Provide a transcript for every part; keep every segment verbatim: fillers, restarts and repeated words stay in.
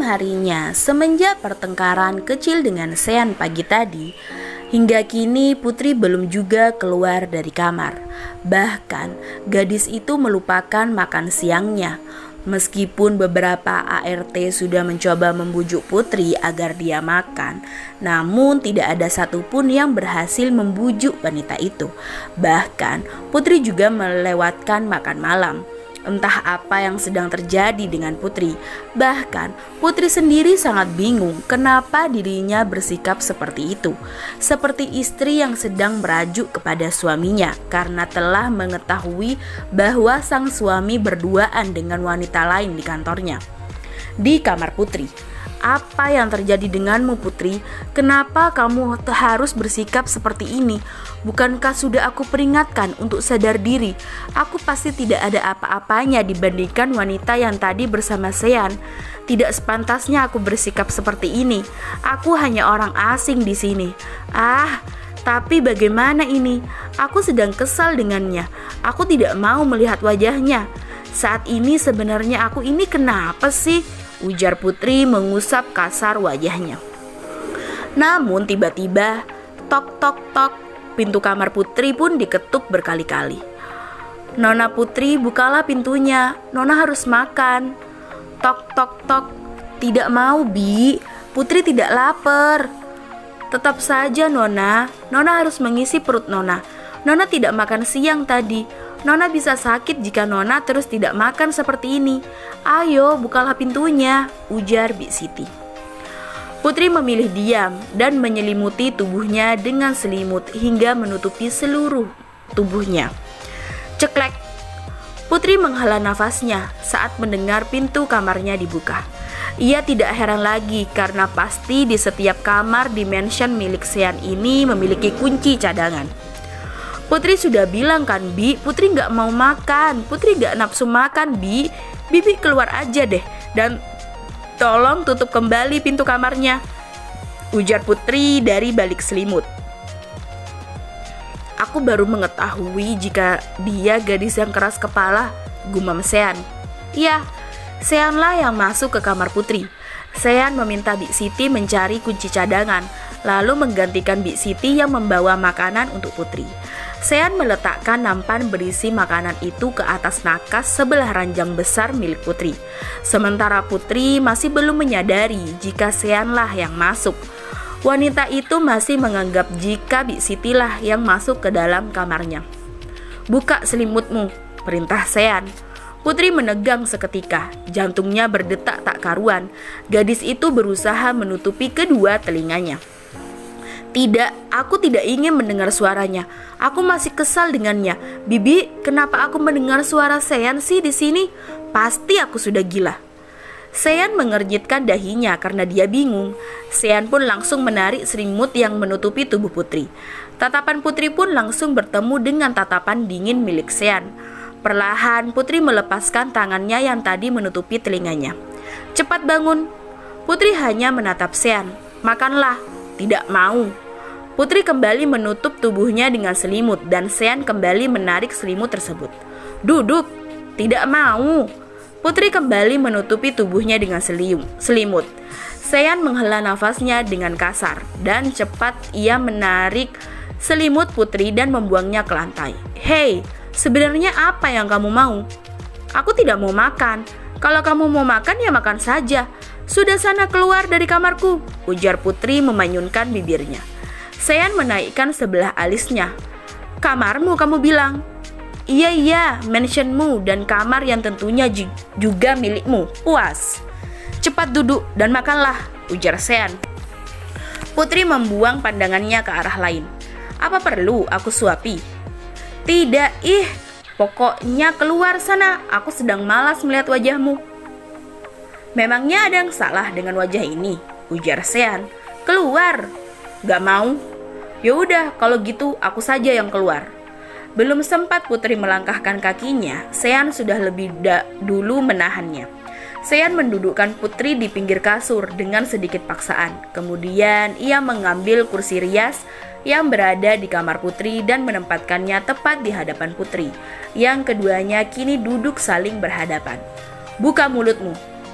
Keesokan harinya, semenjak pertengkaran kecil dengan Sean pagi tadi, hingga kini Putri belum juga keluar dari kamar. Bahkan gadis itu melupakan makan siangnya. Meskipun beberapa A R T sudah mencoba membujuk Putri agar dia makan, namun tidak ada satupun yang berhasil membujuk wanita itu. Bahkan Putri juga melewatkan makan malam. Entah apa yang sedang terjadi dengan Putri. Bahkan Putri sendiri sangat bingung kenapa dirinya bersikap seperti itu. Seperti istri yang sedang merajuk kepada suaminya karena telah mengetahui bahwa sang suami berduaan dengan wanita lain di kantornya. Di kamar Putri, apa yang terjadi denganmu Putri? Kenapa kamu harus bersikap seperti ini? Bukankah sudah aku peringatkan untuk sadar diri? Aku pasti tidak ada apa-apanya dibandingkan wanita yang tadi bersama Sean. Tidak sepantasnya aku bersikap seperti ini. Aku hanya orang asing di sini. Ah, tapi bagaimana ini? Aku sedang kesal dengannya. Aku tidak mau melihat wajahnya. Saat ini sebenarnya aku ini kenapa sih? Ujar Putri mengusap kasar wajahnya. Namun tiba-tiba tok tok tok, pintu kamar Putri pun diketuk berkali-kali. Nona Putri, bukalah pintunya, Nona harus makan. Tok tok tok, tidak mau Bi, Putri tidak lapar. Tetap saja Nona, Nona harus mengisi perut Nona. Nona tidak makan siang tadi. Nona bisa sakit jika Nona terus tidak makan seperti ini. Ayo bukalah pintunya, ujar Bik Siti. Putri memilih diam dan menyelimuti tubuhnya dengan selimut hingga menutupi seluruh tubuhnya. Ceklek. Putri menghela nafasnya saat mendengar pintu kamarnya dibuka. Ia tidak heran lagi karena pasti di setiap kamar di mansion milik Sean ini memiliki kunci cadangan. Putri sudah bilang kan Bi, Putri gak mau makan, Putri gak nafsu makan Bi. Bibi keluar aja deh dan tolong tutup kembali pintu kamarnya, ujar Putri dari balik selimut. Aku baru mengetahui jika dia gadis yang keras kepala, gumam Sean. Iya, Sean lah yang masuk ke kamar Putri. Sean meminta Bik Siti mencari kunci cadangan, lalu menggantikan Bik Siti yang membawa makanan untuk Putri. Sean meletakkan nampan berisi makanan itu ke atas nakas sebelah ranjang besar milik Putri. Sementara Putri masih belum menyadari jika Sean lah yang masuk. Wanita itu masih menganggap jika Bik Siti lah yang masuk ke dalam kamarnya. Buka selimutmu, perintah Sean. Putri menegang seketika, jantungnya berdetak tak karuan. Gadis itu berusaha menutupi kedua telinganya. Tidak, aku tidak ingin mendengar suaranya. Aku masih kesal dengannya. Bibi, kenapa aku mendengar suara Sean sih di sini? Pasti aku sudah gila. Sean mengernyitkan dahinya karena dia bingung. Sean pun langsung menarik selimut yang menutupi tubuh Putri. Tatapan Putri pun langsung bertemu dengan tatapan dingin milik Sean. Perlahan Putri melepaskan tangannya yang tadi menutupi telinganya. Cepat bangun. Putri hanya menatap Sean. Makanlah. Tidak mau. Putri kembali menutup tubuhnya dengan selimut dan Sean kembali menarik selimut tersebut. Duduk. Tidak mau. Putri kembali menutupi tubuhnya dengan selim, selimut. Sean menghela nafasnya dengan kasar dan cepat ia menarik selimut Putri dan membuangnya ke lantai. Hei, sebenarnya apa yang kamu mau? Aku tidak mau makan. Kalau kamu mau makan ya makan saja. Sudah sana keluar dari kamarku, ujar Putri memanyunkan bibirnya. Sean menaikkan sebelah alisnya. Kamarmu kamu bilang? Iya iya, mansionmu dan kamar yang tentunya juga milikmu. Puas. Cepat duduk dan makanlah, ujar Sean. Putri membuang pandangannya ke arah lain. Apa perlu aku suapi? Tidak, ih. Pokoknya keluar sana, aku sedang malas melihat wajahmu. Memangnya ada yang salah dengan wajah ini? Ujar Sean. Keluar. Gak mau. Yaudah, kalau gitu aku saja yang keluar. Belum sempat Putri melangkahkan kakinya, Sean sudah lebih da- dulu menahannya. Sean mendudukkan Putri di pinggir kasur dengan sedikit paksaan. Kemudian ia mengambil kursi rias yang berada di kamar Putri dan menempatkannya tepat di hadapan Putri. Yang keduanya kini duduk saling berhadapan. Buka mulutmu.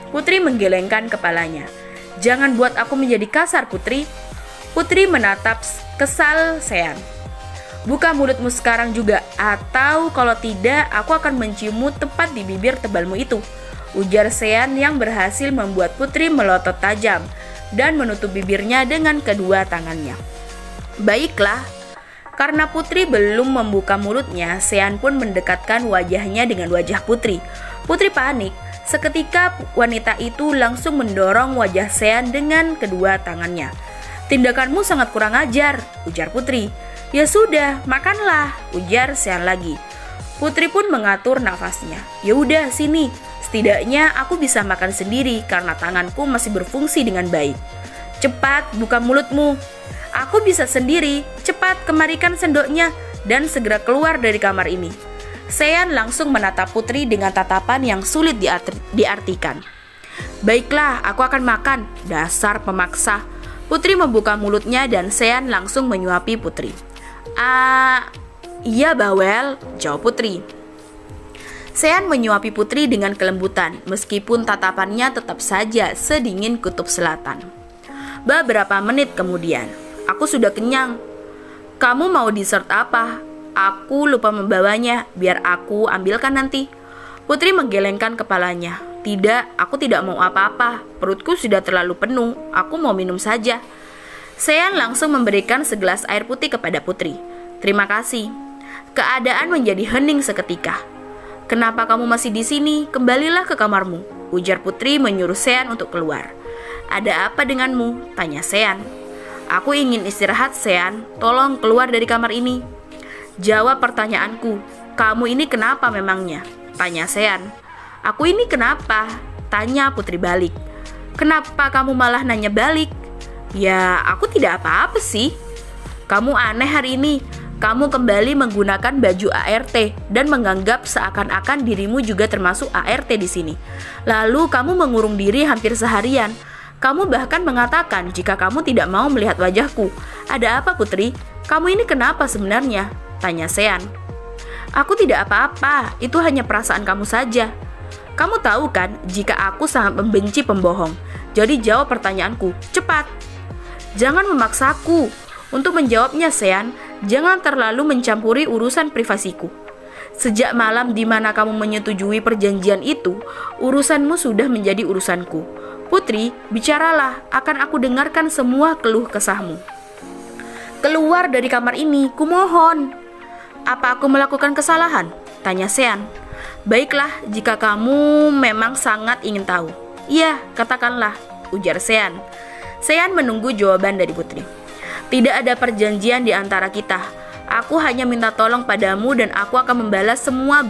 Putri menggelengkan kepalanya. Jangan buat aku menjadi kasar, Putri. Putri menatap kesal Sean. Buka mulutmu sekarang juga, atau kalau tidak aku akan menciummu tepat di bibir tebalmu itu, ujar Sean yang berhasil membuat Putri melotot tajam dan menutup bibirnya dengan kedua tangannya. Baiklah. Karena Putri belum membuka mulutnya, Sean pun mendekatkan wajahnya dengan wajah Putri. Putri panik. Seketika wanita itu langsung mendorong wajah Sean dengan kedua tangannya. Tindakanmu sangat kurang ajar, ujar Putri. Ya sudah, makanlah, ujar Sean lagi. Putri pun mengatur nafasnya. Ya udah, sini. Setidaknya aku bisa makan sendiri karena tanganku masih berfungsi dengan baik. Cepat, buka mulutmu. Aku bisa sendiri, cepat kemarikan sendoknya dan segera keluar dari kamar ini. Sean langsung menatap Putri dengan tatapan yang sulit diartikan. Baiklah, aku akan makan, dasar pemaksa. Putri membuka mulutnya dan Sean langsung menyuapi Putri. Ah, iya bawel, jawab Putri. Sean menyuapi Putri dengan kelembutan, meskipun tatapannya tetap saja sedingin kutub selatan. Beberapa menit kemudian, aku sudah kenyang. Kamu mau dessert apa? Aku lupa membawanya, biar aku ambilkan nanti. Putri menggelengkan kepalanya. Tidak, aku tidak mau apa-apa. Perutku sudah terlalu penuh, aku mau minum saja. Sean langsung memberikan segelas air putih kepada Putri. Terima kasih. Keadaan menjadi hening seketika. Kenapa kamu masih di sini? Kembalilah ke kamarmu, ujar Putri menyuruh Sean untuk keluar. Ada apa denganmu? Tanya Sean. Aku ingin istirahat, Sean. Tolong keluar dari kamar ini. Jawab pertanyaanku. Kamu ini kenapa memangnya? Tanya Sean. Aku ini kenapa? Tanya Putri balik. Kenapa kamu malah nanya balik? Ya, aku tidak apa-apa sih. Kamu aneh hari ini. Kamu kembali menggunakan baju A R T dan menganggap seakan-akan dirimu juga termasuk A R T di sini. Lalu kamu mengurung diri hampir seharian. Kamu bahkan mengatakan jika kamu tidak mau melihat wajahku. Ada apa, Putri? Kamu ini kenapa sebenarnya? Tanya Sean. Aku tidak apa-apa, itu hanya perasaan kamu saja. Kamu tahu kan jika aku sangat membenci pembohong. Jadi jawab pertanyaanku, cepat. Jangan memaksaku. Untuk menjawabnya, Sean, jangan terlalu mencampuri urusan privasiku. Sejak malam di mana kamu menyetujui perjanjian itu, urusanmu sudah menjadi urusanku. Putri, bicaralah, akan aku dengarkan semua keluh kesahmu. Keluar dari kamar ini, kumohon. Apa aku melakukan kesalahan? Tanya Sean. Baiklah, jika kamu memang sangat ingin tahu. Iya, katakanlah, ujar Sean. Sean menunggu jawaban dari Putri. Tidak ada perjanjian di antara kita. Aku hanya minta tolong padamu dan aku akan membalas semua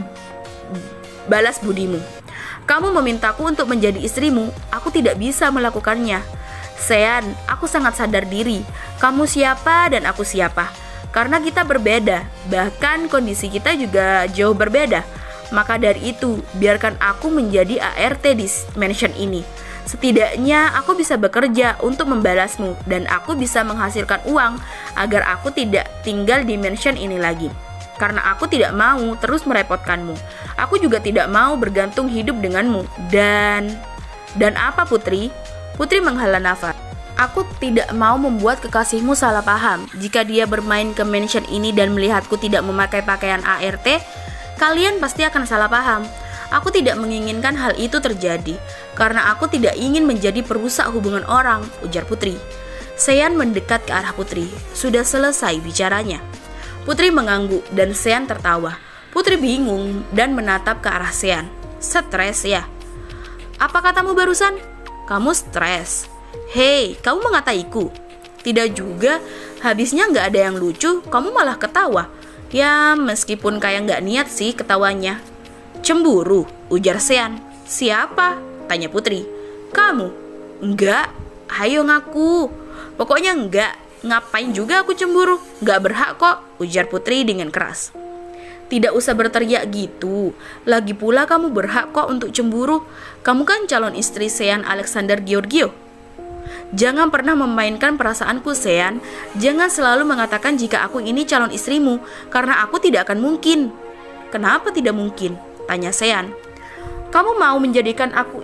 balas budimu. Kamu memintaku untuk menjadi istrimu, aku tidak bisa melakukannya. Sean, aku sangat sadar diri. Kamu siapa dan aku siapa. Karena kita berbeda, bahkan kondisi kita juga jauh berbeda. Maka dari itu, biarkan aku menjadi A R T di mansion ini. Setidaknya aku bisa bekerja untuk membalasmu dan aku bisa menghasilkan uang agar aku tidak tinggal di mansion ini lagi. Karena aku tidak mau terus merepotkanmu. Aku juga tidak mau bergantung hidup denganmu. Dan... Dan apa, Putri? Putri menghela nafas. Aku tidak mau membuat kekasihmu salah paham. Jika dia bermain ke mansion ini dan melihatku tidak memakai pakaian A R T, kalian pasti akan salah paham. Aku tidak menginginkan hal itu terjadi, karena aku tidak ingin menjadi perusak hubungan orang, ujar Putri. Sean mendekat ke arah Putri. Sudah selesai bicaranya. Putri mengangguk dan Sean tertawa. Putri bingung dan menatap ke arah Sean. Stres ya? Apa katamu barusan? Kamu stres. Hei, kamu mengataiku? Tidak juga, habisnya nggak ada yang lucu, kamu malah ketawa. Ya, meskipun kayak nggak niat sih ketawanya. Cemburu, ujar Sean. Siapa? Tanya Putri. Kamu? Enggak, ayo ngaku. Pokoknya enggak, ngapain juga aku cemburu? Enggak berhak kok, ujar Putri dengan keras. Tidak usah berteriak gitu. Lagi pula kamu berhak kok untuk cemburu. Kamu kan calon istri Sean Alexander Georgio. Jangan pernah memainkan perasaanku, Sean. Jangan selalu mengatakan jika aku ini calon istrimu, karena aku tidak akan mungkin. Kenapa tidak mungkin? Tanya Sean. Kamu mau menjadikan aku istri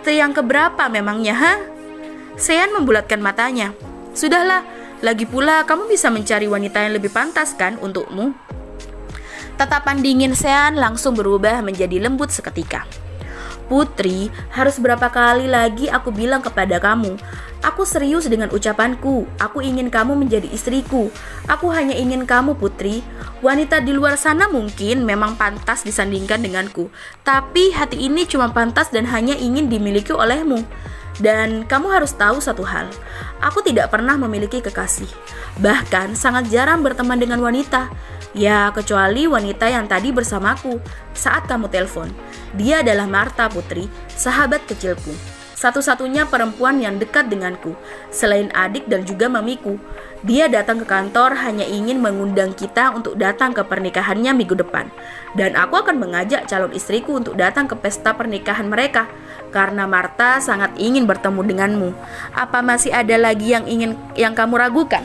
Fase yang keberapa memangnya, ha? Sean membulatkan matanya. Sudahlah, lagi pula kamu bisa mencari wanita yang lebih pantas kan untukmu. Tatapan dingin Sean langsung berubah menjadi lembut seketika. Putri, harus berapa kali lagi aku bilang kepada kamu? Aku serius dengan ucapanku. Aku ingin kamu menjadi istriku. Aku hanya ingin kamu, Putri. Wanita di luar sana mungkin memang pantas disandingkan denganku, tapi hati ini cuma pantas dan hanya ingin dimiliki olehmu. Dan kamu harus tahu satu hal, aku tidak pernah memiliki kekasih. Bahkan sangat jarang berteman dengan wanita. Ya, kecuali wanita yang tadi bersamaku saat kamu telepon. Dia adalah Martha, Putri, sahabat kecilku. Satu-satunya perempuan yang dekat denganku, selain adik dan juga mamiku. Dia datang ke kantor hanya ingin mengundang kita untuk datang ke pernikahannya minggu depan. Dan aku akan mengajak calon istriku untuk datang ke pesta pernikahan mereka. Karena Martha sangat ingin bertemu denganmu. Apa masih ada lagi yang ingin yang kamu ragukan?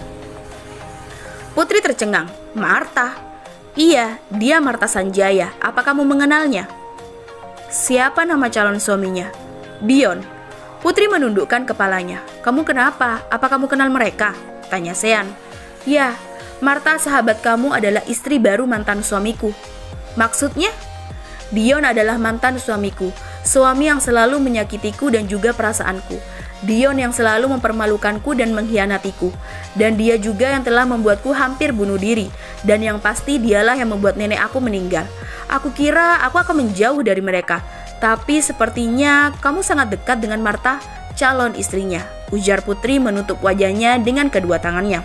Putri tercengang. Martha? Iya, dia Martha Sanjaya. Apa kamu mengenalnya? Siapa nama calon suaminya? Dion. Putri menundukkan kepalanya. Kamu kenapa? Apa kamu kenal mereka? Tanya Sean. Ya, Martha sahabat kamu adalah istri baru mantan suamiku. Maksudnya? Dion adalah mantan suamiku. Suami yang selalu menyakitiku dan juga perasaanku. Dion yang selalu mempermalukanku dan mengkhianatiku. Dan dia juga yang telah membuatku hampir bunuh diri. Dan yang pasti dialah yang membuat nenek aku meninggal. Aku kira aku akan menjauh dari mereka. Tapi sepertinya kamu sangat dekat dengan Martha, calon istrinya, ujar Putri menutup wajahnya dengan kedua tangannya.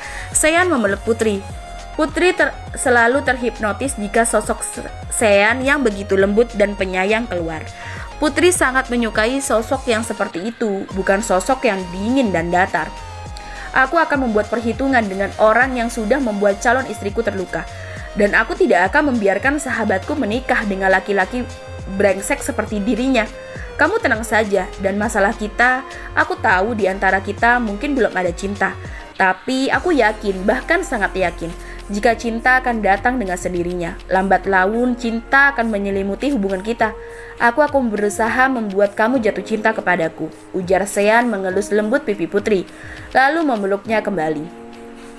Sean memeluk Putri. Putri ter selalu terhipnotis jika sosok Sean yang begitu lembut dan penyayang keluar. Putri sangat menyukai sosok yang seperti itu, bukan sosok yang dingin dan datar. Aku akan membuat perhitungan dengan orang yang sudah membuat calon istriku terluka. Dan aku tidak akan membiarkan sahabatku menikah dengan laki-laki brengsek seperti dirinya. Kamu tenang saja, dan masalah kita, aku tahu di antara kita mungkin belum ada cinta. Tapi aku yakin, bahkan sangat yakin, jika cinta akan datang dengan sendirinya. Lambat laun, cinta akan menyelimuti hubungan kita. Aku akan berusaha membuat kamu jatuh cinta kepadaku, ujar Sean mengelus lembut pipi Putri, lalu memeluknya kembali.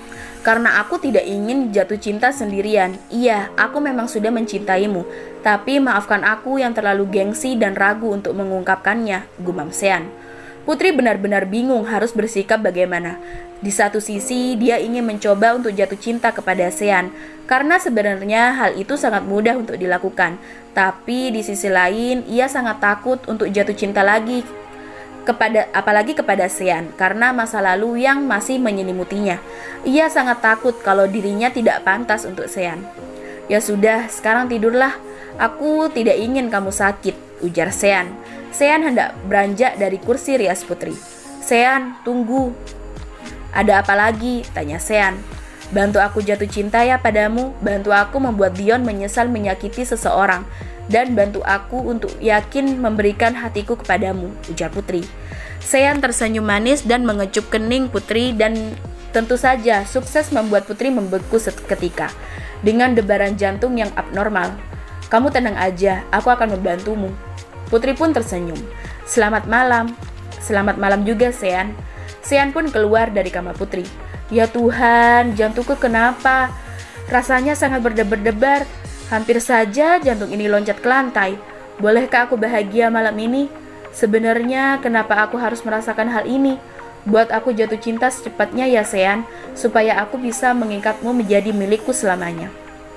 Karena aku tidak ingin jatuh cinta sendirian. Iya, aku memang sudah mencintaimu. Tapi maafkan aku yang terlalu gengsi dan ragu untuk mengungkapkannya, gumam Sean. Putri benar-benar bingung harus bersikap bagaimana. Di satu sisi, dia ingin mencoba untuk jatuh cinta kepada Sean, karena sebenarnya hal itu sangat mudah untuk dilakukan. Tapi di sisi lain, ia sangat takut untuk jatuh cinta lagi kepada apalagi kepada Sean karena masa lalu yang masih menyelimutinya. Ia sangat takut kalau dirinya tidak pantas untuk Sean. Ya sudah, sekarang tidurlah. Aku tidak ingin kamu sakit, ujar Sean. Sean hendak beranjak dari kursi rias Putri. Sean, tunggu. Ada apa lagi? Tanya Sean. Bantu aku jatuh cinta ya padamu. Bantu aku membuat Dion menyesal menyakiti seseorang. Dan bantu aku untuk yakin memberikan hatiku kepadamu, ujar Putri. Sean tersenyum manis dan mengecup kening Putri dan tentu saja sukses membuat Putri membeku seketika dengan debaran jantung yang abnormal. Kamu tenang aja, aku akan membantumu. Putri pun tersenyum. Selamat malam. Selamat malam juga, Sean. Sean pun keluar dari kamar Putri. Ya Tuhan, jantungku kenapa? Rasanya sangat berdebar-debar. Hampir saja jantung ini loncat ke lantai. Bolehkah aku bahagia malam ini? Sebenarnya kenapa aku harus merasakan hal ini? Buat aku jatuh cinta secepatnya ya Sean, supaya aku bisa mengikatmu menjadi milikku selamanya.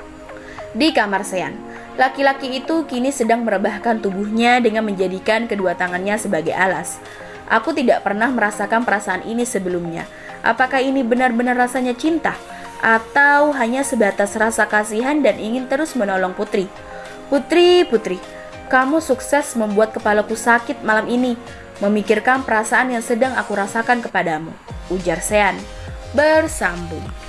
Di kamar Sean, laki-laki itu kini sedang merebahkan tubuhnya dengan menjadikan kedua tangannya sebagai alas. Aku tidak pernah merasakan perasaan ini sebelumnya. Apakah ini benar-benar rasanya cinta? Atau hanya sebatas rasa kasihan dan ingin terus menolong Putri? Putri, Putri, kamu sukses membuat kepalaku sakit malam ini, memikirkan perasaan yang sedang aku rasakan kepadamu, ujar Sean. Bersambung.